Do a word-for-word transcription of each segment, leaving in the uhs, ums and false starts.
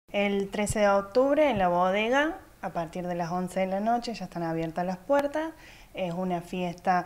El trece de octubre en la bodega, a partir de las once de la noche, ya están abiertas las puertas. Es una fiesta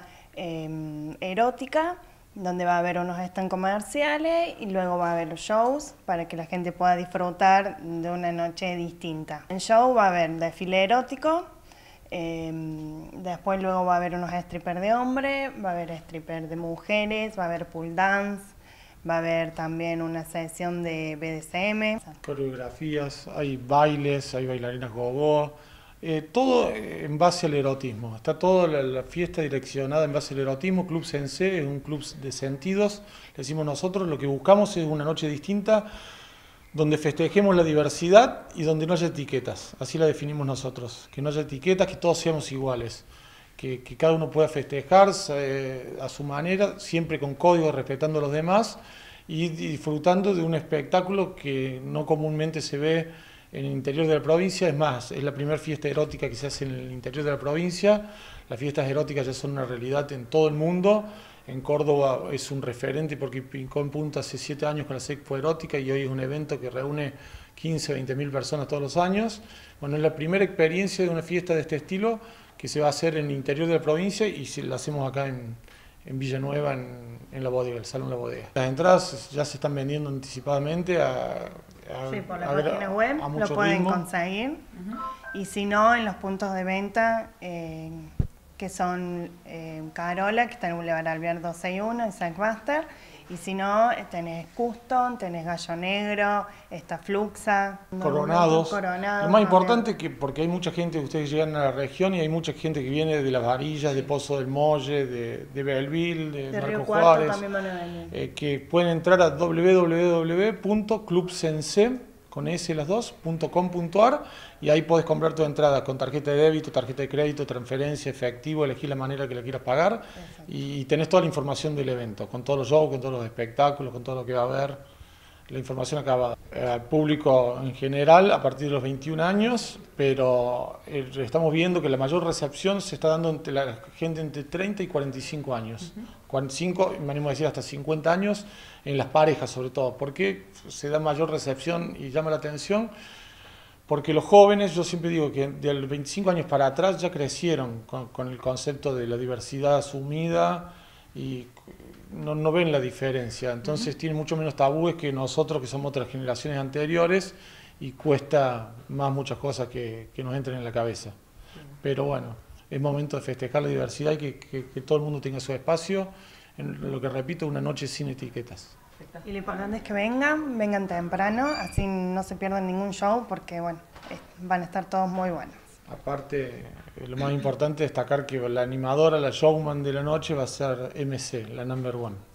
eh, erótica, donde va a haber unos stands comerciales y luego va a haber shows para que la gente pueda disfrutar de una noche distinta. En show va a haber desfile erótico, eh, después luego va a haber unos strippers de hombres, va a haber strippers de mujeres, va a haber pool dance, va a haber también una sesión de B D S M. Coreografías, hay bailes, hay bailarinas gogo, eh, todo en base al erotismo. Está toda la, la fiesta direccionada en base al erotismo. Club Sensé es un club de sentidos, le decimos nosotros. Lo que buscamos es una noche distinta donde festejemos la diversidad y donde no haya etiquetas. Así la definimos nosotros, que no haya etiquetas, que todos seamos iguales. Que, que cada uno pueda festejarse eh, a su manera, siempre con código, respetando a los demás y disfrutando de un espectáculo que no comúnmente se ve en el interior de la provincia. Es más, es la primera fiesta erótica que se hace en el interior de la provincia. Las fiestas eróticas ya son una realidad en todo el mundo. En Córdoba es un referente porque pincó en punta hace siete años con la Expo Erótica y hoy es un evento que reúne quince, veinte mil personas todos los años. Bueno, es la primera experiencia de una fiesta de este estilo que se va a hacer en el interior de la provincia y si la hacemos acá en, en Villanueva, en, en la bodega, el Salón La Bodega. Las entradas ya se están vendiendo anticipadamente a, a, sí, por la a, página a, web a lo pueden ritmo. conseguir. Uh-huh. Y si no, en los puntos de venta, eh, que son eh, Carola, que está en Boulevard Alvear doscientos sesenta y uno, en Sackmaster. Y si no, tenés Custom, tenés Gallo Negro, está Fluxa, Coronados. Coronados. Lo más importante es que, porque hay mucha gente, ustedes llegan a la región y hay mucha gente que viene de Las Varillas, de Pozo del Molle, de, de Belleville, de, de Marco Río Cuarto, Juárez, también van a venir. Eh, que pueden entrar a w w w punto club sense con S las dos, punto com punto ar y ahí podés comprar tu entrada con tarjeta de débito, tarjeta de crédito, transferencia, efectivo, elegir la manera que la quieras pagar. Exacto. Y tenés toda la información del evento, con todos los shows, con todos los espectáculos, con todo lo que va a haber. La información acaba eh, al público en general a partir de los veintiún años, pero eh, estamos viendo que la mayor recepción se está dando entre la gente entre treinta y cuarenta y cinco años. Uh-huh. cuarenta y cinco, me animo a decir hasta cincuenta años, en las parejas sobre todo. ¿Por qué se da mayor recepción y llama la atención? Porque los jóvenes, yo siempre digo que de los veinticinco años para atrás ya crecieron con, con el concepto de la diversidad asumida y no, no ven la diferencia, entonces uh-huh. tienen mucho menos tabúes que nosotros que somos otras generaciones anteriores y cuesta más muchas cosas que, que nos entren en la cabeza. Uh-huh. Pero bueno, es momento de festejar la diversidad y que, que, que todo el mundo tenga su espacio, en lo que repito, una noche sin etiquetas. Y lo importante es que vengan, vengan temprano, así no se pierdan ningún show porque bueno, van a estar todos muy buenos. Aparte, lo más importante es destacar que la animadora, la showman de la noche va a ser M C, la number one.